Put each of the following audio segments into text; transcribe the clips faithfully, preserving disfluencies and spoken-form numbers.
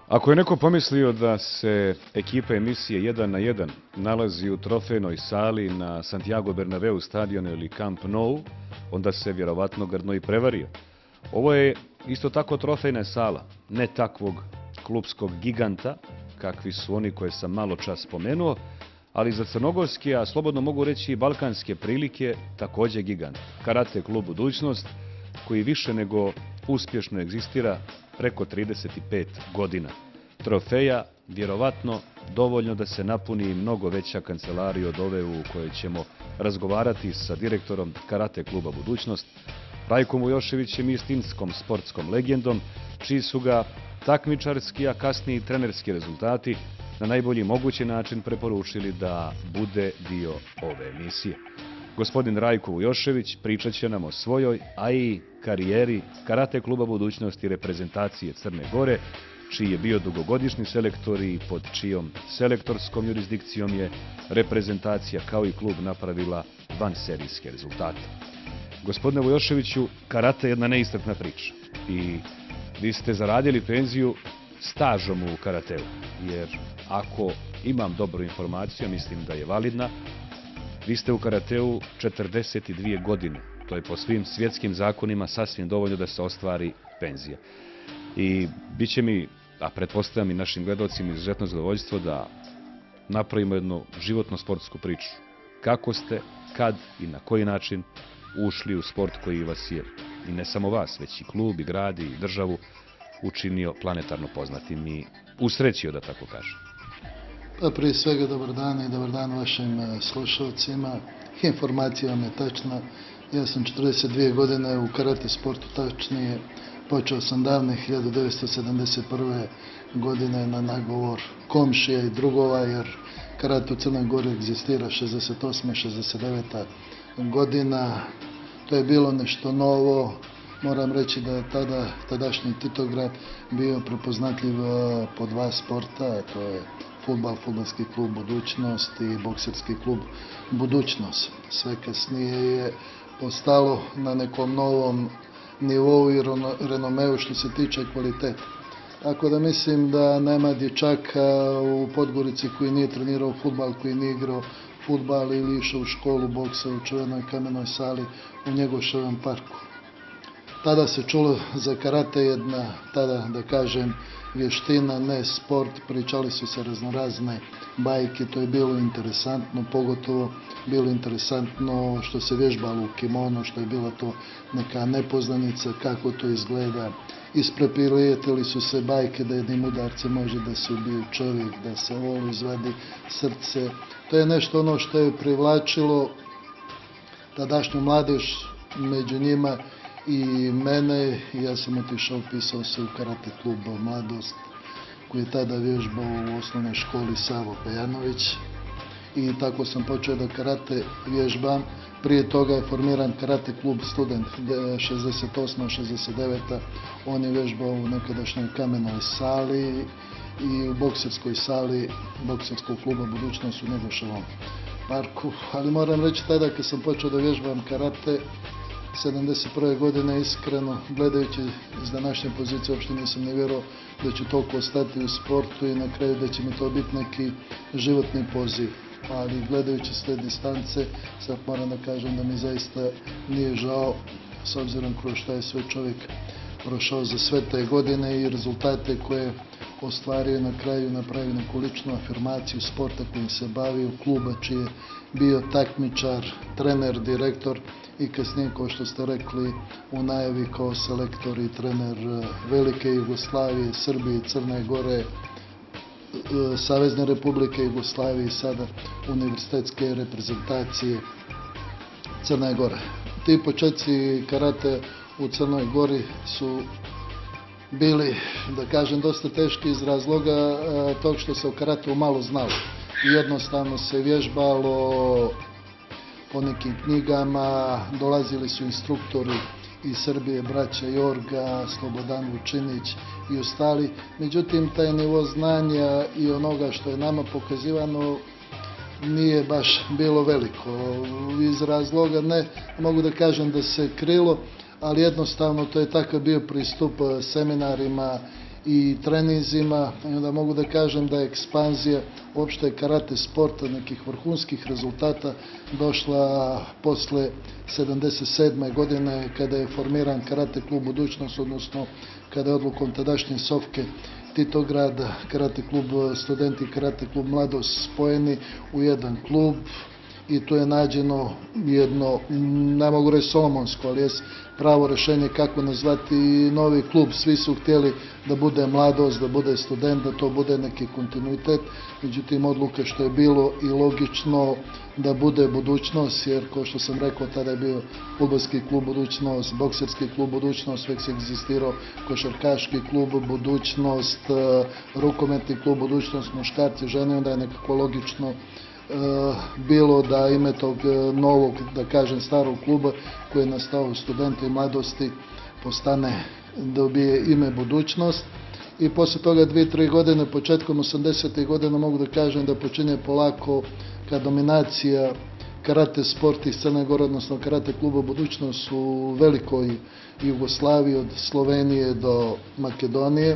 Ako je neko pomislio da se ekipa emisije jedan na jedan nalazi u trofejnoj sali na Santiago Bernabeu stadionu ili Camp Nou, onda se vjerovatno grdno i prevario. Ovo je isto tako trofejna sala, ne takvog klupskog giganta, kakvi su oni koje sam malo čas spomenuo, ali za crnogorske, a slobodno mogu reći i balkanske prilike, također gigant. Karate klub Budućnost, koji više nego uspješno egzistira preko trideset pet godina. Trofeja, vjerovatno, dovoljno da se napuni mnogo veća kancelarija od ove u kojoj ćemo razgovarati sa direktorom Karate kluba Budućnost, Rajkom Vujoševićem i istinskom sportskom legendom, čiji su ga takmičarski, a kasnije i trenerski rezultati na najbolji mogući način preporučili da bude dio ove emisije. Gospodin Rajko Vujošević pričat će nam o svojoj, a i karijeri Karate kluba Budućnost i reprezentacije Crne Gore, čiji je bio dugogodišnji selektor i pod čijom selektorskom jurisdikcijom je reprezentacija kao i klub napravila vanserijske rezultate. Gospodine Vujoševiću, karate je jedna neiscrpna priča i vi ste zaradili penziju stažom u karateu, jer ako imam dobru informaciju, mislim da je validna, vi ste u karateu četrdeset dvije godine. To je po svim svjetskim zakonima sasvim dovoljno da se ostvari penzija. I bit će mi, a pretpostavljam i našim gledalcima, izuzetno zadovoljstvo da napravimo jednu životno sportsku priču. Kako ste, kad i na koji način ušli u sport koji vas je, i ne samo vas, već i klub, i grad, i državu, učinio planetarno poznatim i usrećio, da tako kažem. Pa prije svega dobar dan i dobar dan vašim slušalcima. Informacija vam je tačna. Ja sam četrdeset dvije godine u karate sportu, tačnije počeo sam davne hiljadu devetsto sedamdeset prve. godine na nagovor komšija i drugova, jer karate u Crnoj Gori egzistira šezdeset osme šezdeset devete godina. To je bilo nešto novo. Moram reći da je tada, tadašnji Titograd bio prepoznatljiv po dva sporta, to je fudbal, fudbalski klub Budućnost i bokserski klub Budućnost. Sve kasnije je postalo na nekom novom nivou i renomeu što se tiče kvaliteta. Tako da mislim da nema dječaka u Podgorici koji nije trenirao fudbal, koji nije igrao fudbal ili išao u školu boksa u čuvenoj kamenoj sali u Njegoševom parku. Tada se čulo za karate jedna, tada da kažem, vještina, ne sport, pričali su se raznorazne bajke, to je bilo interesantno, pogotovo bilo interesantno što se vježbalo u kimono, što je bila to neka nepoznanica, kako to izgleda. Isprepilijetili su se bajke da jednim udarcem može da se ubije čovjek, da se volu izvadi srce. To je nešto ono što je privlačilo tadašnju mladež, među njima i mene. Ja sam otišao, upisao se u karate klub Mladost, koji je tada vježbao u osnovnoj školi Savo Pejanović, i tako sam počeo da karate vježbam. Prije toga je formiran karate klub Student šezdeset osme šezdeset devete. On je vježbao u nekadašnjoj kamenoj sali i u bokserskoj sali bokserskog kluba Budućnost u Njegoševom parku. Ali moram reći, tada kad sam počeo da vježbam karate sedamdeset prve. godine, iskreno gledajući iz današnje pozicije, uopšte nisam ne vjerovao da ću toliko ostati u sportu i na kraju da će mi to biti neki životni poziv. Ali gledajući s te distance, sad moram da kažem da mi zaista nije žao, s obzirom kroz šta je sve čovjek prošao za sve te godine i rezultate koje ostvario na kraju, napravio neku ličnu afirmaciju sporta kojim se bavio, kluba čiji je bio takmičar, trener, direktor i kasnije, kao što ste rekli, u najavi kao selektor i trener Velike Jugoslavije, Srbije i Crne Gore, Savezne Republike Jugoslavije i sada univerzitetske reprezentacije Crne Gore. Ti početci karate u Crnoj Gori su bili, da kažem, dosta teški iz razloga tog što se o karateu malo znalo. Jednostavno se vježbalo po nekim knjigama, dolazili su instruktori iz Srbije, braća Jorga, Slobodan Vučinić i ostali. Međutim, taj nivo znanja i onoga što je nama pokazivano nije baš bilo veliko. Iz razloga, ne mogu da kažem da se krilo, ali jednostavno to je takav bio pristup seminarima i treninzima, i onda mogu da kažem da je ekspanzija uopšte karate sporta, nekih vrhunskih rezultata došla posle sedamdeset sedme godine kada je formiran karate klub Budućnost, odnosno kada je odlukom tadašnje Sofke Titograd, karate klub Studenti i karate klub Mladost spojeni u jedan klub i tu je nađeno jedno, ne mogu reći solomonsko, ali je pravo rešenje kako nazvati novi klub. Svi su htjeli da bude Mladost, da bude Student, da to bude neki kontinuitet, međutim odluka što je bilo i logično da bude Budućnost, jer kao što sam rekao, tada je bio fudbalski klub Budućnost, bokserski klub Budućnost, već se egzistirao košarkaški klub Budućnost, rukometni klub Budućnost, muškarci, žene, onda je nekako logično bilo da ime tog novog, da kažem, starog kluba koji je nastao u Studenti i Mladosti postane, dobije ime Budućnost. I posle toga dvije, tri godine, početkom osamdesetih godina, mogu da kažem da počinje polako ka dominacija karate sport iz Crne Gore, odnosno karate kluba Budućnost u velikoj Jugoslaviji, od Slovenije do Makedonije.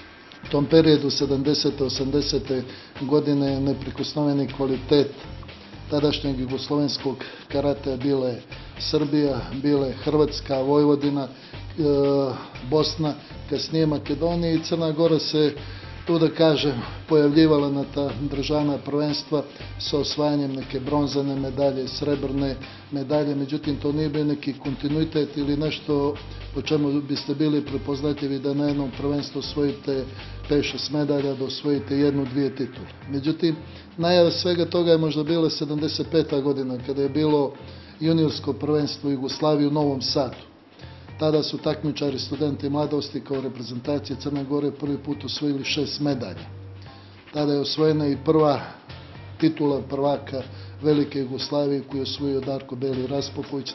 U tom periodu sedamdesete, osamdesete godine neprikosnoveni kvalitet tadašnjeg jugoslovenskog karatea bile Srbija, bile Hrvatska, Vojvodina, e, Bosna, kasnije Makedonija i Crna Gora se, tu da kažem, pojavljivala na ta državna prvenstva sa osvajanjem neke bronzane medalje, srebrne medalje, međutim to nije bio neki kontinuitet ili nešto po čemu biste bili prepoznatljivi da na jednom prvenstvu osvojite pet šest medalja, da osvojite jednu, dvije titule. Međutim, najava svega toga je možda bila sedamdeset peta godina kada je bilo juniorsko prvenstvo u Jugoslaviji u Novom Sadu. Tada su takmičari Studenti i Mladosti kao reprezentacije Crne Gore prvi put osvojili šest medalja. Tada je osvojena i prva titula prvaka Velike Jugoslavije koju je osvojio Darko Beli Raspopović,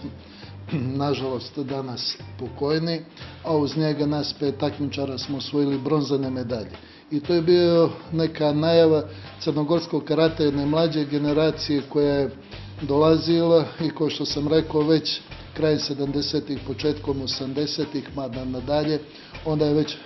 nažalost danas pokojni, a uz njega nas pet takmičara smo osvojili bronzane medalje. I to je bio neka najava crnogorskog karate jedne mlađe generacije koja je dolazila i kao što sam rekao već krajem sedamdesetih, početkom osamdesetih, mada nadalje, onda je već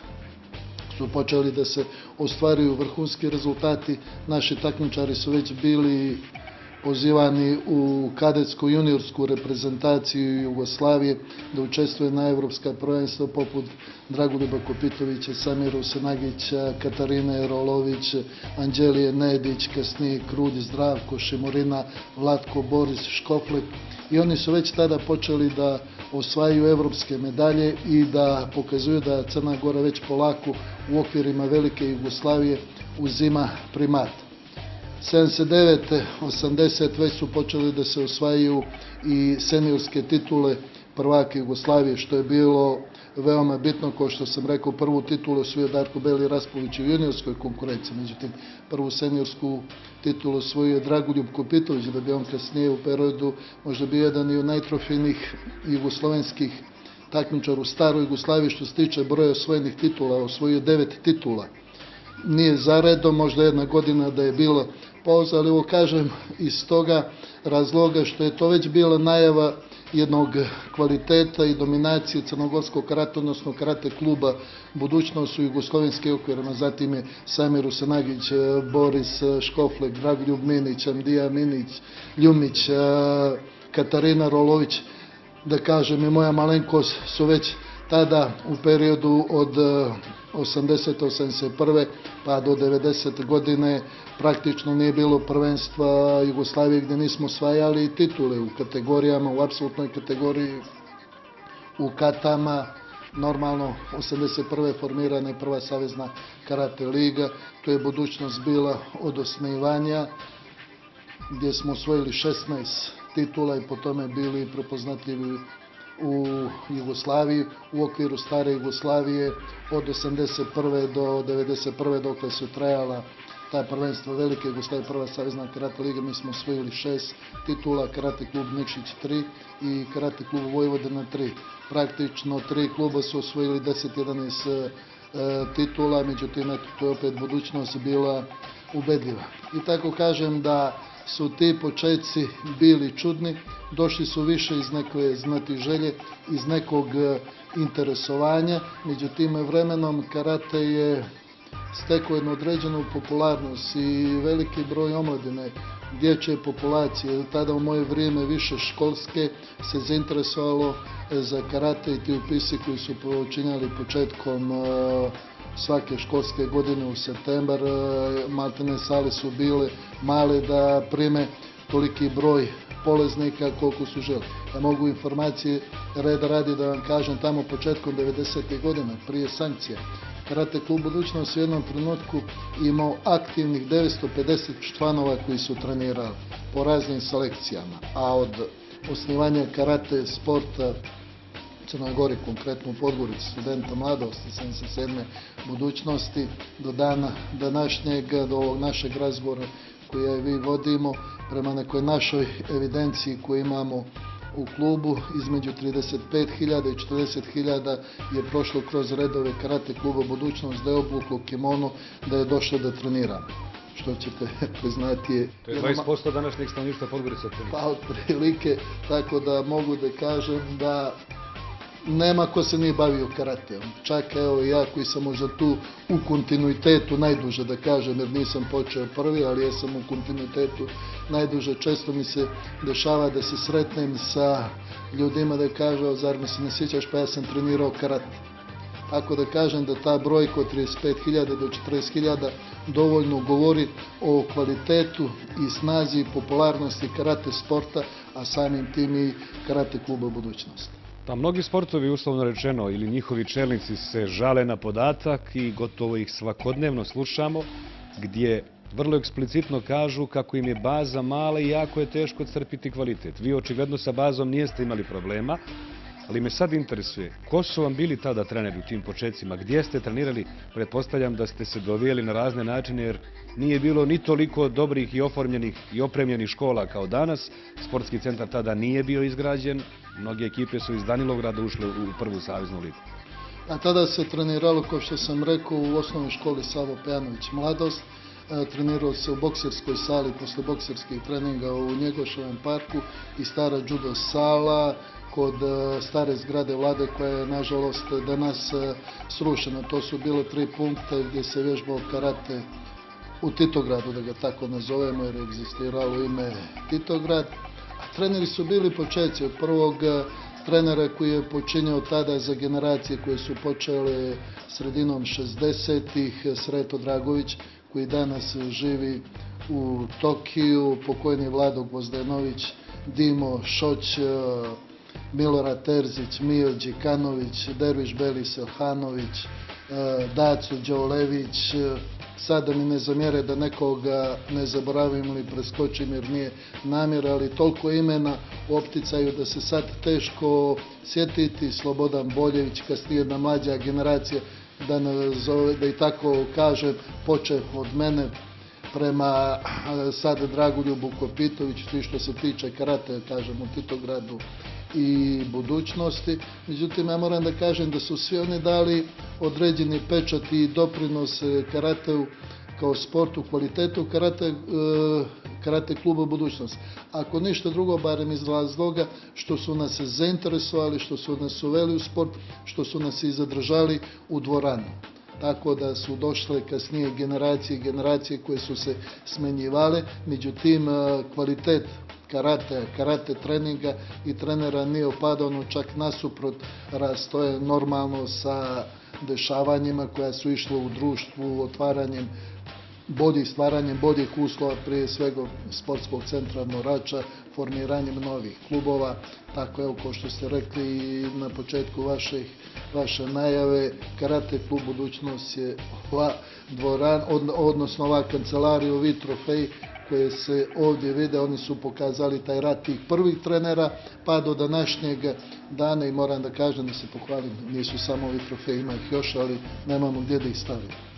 su počeli da se ostvaruju vrhunski rezultati. Naši takmičari su već bili pozivani u kadetsku juniorsku reprezentaciju Jugoslavije da učestvuje na evropska prvenstva poput Dragoljuba Kopitovića, Samira Usanagića, Katarine Rolović, Anđelije Nedić, kasnije Krulj, Zdravko, Šimurina, Vlatko, Boris, Škoflek. I oni su već tada počeli da osvajaju evropske medalje i da pokazuju da Crna Gora već polako u okvirima Velike Jugoslavije uzima primat. sedamdeset devete, osamdesete već su počeli da se osvajaju i seniorske titule prvaka Jugoslavije, što je bilo veoma bitno. Kao što sam rekao, prvu titulu osvojio Darko Beli Raspović u juniorskoj konkurenciji, međutim prvu seniorsku titulu osvojio Dragoljub Kopitović, da bi on kasnije u periodu možda bio jedan i od najtrofejnijih jugoslovenskih takmičara u staroj Jugoslaviji što se tiče broja osvojenih titula, osvojio devet titula. Nije zaredom, možda jedna godina da je bila pauza, ali ovo kažem iz toga razloga što je to već bila najava jednog kvaliteta i dominacije crnogorskog karate, odnosno karate kluba Budućnost u jugoslovenskim okvirima. Zatim je Samir Usanagić, Boris Škoflek, Dragoljub Minić, Amdija Minić, Ljumić, Katarina Rolović, da kažem i moja malenkost su već tada u periodu od osamdesete, osamdeset prve pa do devedesete godine praktično nije bilo prvenstva Jugoslavije gdje nismo osvajali titule u kategorijama, u apsolutnoj kategoriji, u katama. Normalno, osamdeset prve formirana je prva savezna karate liga, to je Budućnost bila od osnivanja, gdje smo osvojili šesnaest titula i po tome bili prepoznatljivi u Jugoslaviji, u okviru stare Jugoslavije od osamdeset prve do devedeset prve dokle su trajala ta prvenstva Velike Jugoslavije, prva savezna karate liga. Mi smo osvojili šest titula, karate klub Nikšić tri i karate klub Vojvodina tri. Praktično tri kluba su osvojili deset jedanaest e, titula, međutim eto, to je opet Budućnost bila ubedljiva. I tako kažem da su ti početci bili čudni, došli su više iz neke znatiželje, iz nekog interesovanja, međutim vremenom karate je stekao jednu određenu popularnost i veliki broj omladine, dječje populacije, tada u moje vrijeme više školske, se zainteresovalo za karate i ti upisi koji su počinjali početkom svake školske godine u septembar, maltene sale su bile male da prime toliki broj polaznika koliko su želi. Ja mogu informacije reda radi da vam kažem, tamo početkom devedesetih godina, prije sankcija, Karate klub Budućnost u jednom trenutku imao aktivnih devetsto pedeset članova koji su trenirali po raznim selekcijama, a od osnivanja karate sporta Crnoj Gori, konkretno u Podgorici, studenta mladosti sedamdeset sedme budućnosti, do dana današnjeg, do ovog našeg razgovora koje vi vodimo, prema nekoj našoj evidenciji koju imamo u klubu, između trideset pet hiljada i četrdeset hiljada je prošlo kroz redove Karate kluba Budućnost, da je obuklo kimono, da je došlo da trenira. Što ćete priznati je... To je dvadeset posto današnjeg stanovništva Podgorice. Pa otprilike, tako da mogu da kažem da nema ko se nije bavio karateom. Čak evo ja koji sam možda tu u kontinuitetu najduže, da kažem, jer nisam počeo prvi, ali ja sam u kontinuitetu najduže. Često mi se dešava da se sretnem sa ljudima da kažu, zar mi se ne sjećaš, pa ja sam trenirao karate. Tako da kažem da ta brojka od trideset pet hiljada do četrdeset hiljada dovoljno govori o kvalitetu i snazi i popularnosti karate sporta, a samim tim i Karate kluba Budućnost. Pa mnogi sportovi, uslovno rečeno, ili njihovi čelnici se žale na podatak i gotovo ih svakodnevno slušamo, gdje vrlo eksplicitno kažu kako im je baza mala i jako je teško crpiti kvalitet. Vi očigledno sa bazom nijeste imali problema, ali me sad interesuje, ko su vam bili tada treneri u tim početcima, gdje ste trenirali? Pretpostavljam da ste se dovijeli na razne načine, jer nije bilo ni toliko dobrih i oformljenih i opremljenih škola kao danas. Sportski centar tada nije bio izgrađen, mnoge ekipe su iz Danilograda ušle u prvu saveznu ligu. A tada se treniralo, kao što sam rekao, u osnovnoj školi Savo Pejanović Mladost. Trenirao se u bokserskoj sali posle bokserskih treninga u Njegoševom parku i stara judo sala kod stare zgrade vlade koja je nažalost danas srušena. To su bile tri punkta gdje se vježbao karate u Titogradu, da ga tako nazovemo, jer je egzistiralo ime Titograd. A treneri su bili početci od prvog trenera koji je počinjao tada za generacije koje su počele sredinom šezdesetih, Sreto Dragović, koji danas živi u Tokiju, pokojni Vlado Gvozdenović, Dimo Šoć, Milorad Terzić, Mijo Đikanović, Derviš Beli Selhanović, Daco Đolević. Sada mi ne zamjere da nekoga ne zaboravim ili preskočim jer nije namjera, ali toliko imena u opticaju da se sad teško sjetiti. Slobodan Boljević, kasnije jedna mlađa generacija, da, nazove, da i tako kažem, počev od mene prema sada Dragoljubu Kopitoviću, svi što se tiče karate, kažem, u Titogradu i Budućnosti. Međutim, ja moram da kažem da su svi oni dali određeni pečat i doprinos karateu kao sportu, kvalitetu karate, karate kluba Budućnost. Ako ništa drugo, barem iz razloga što su nas zainteresovali, što su nas uveli u sport, što su nas i zadržali u dvoranu. Tako da su došle kasnije generacije i generacije koje su se smenjivale, međutim kvalitet karate, karate treninga i trenera nije opadao, čak nasuprot rastoje normalno sa dešavanjima koja su išla u društvu, otvaranjem boljih, stvaranjem boljih uslova, prije svega sportskog centra Morača, formiranjem novih klubova. Tako evo, kao što ste rekli i na početku vaše, vaše najave, Karate klub Budućnost je ova dvoran, odnosno ova kancelarija, ovi trofeji koje se ovdje vide, oni su pokazali taj rad tih prvih trenera pa do današnjeg dana i moram da kažem da se pohvalim, nisu samo ovi trofeji, ima ih još, ali nemamo gdje da ih stavimo.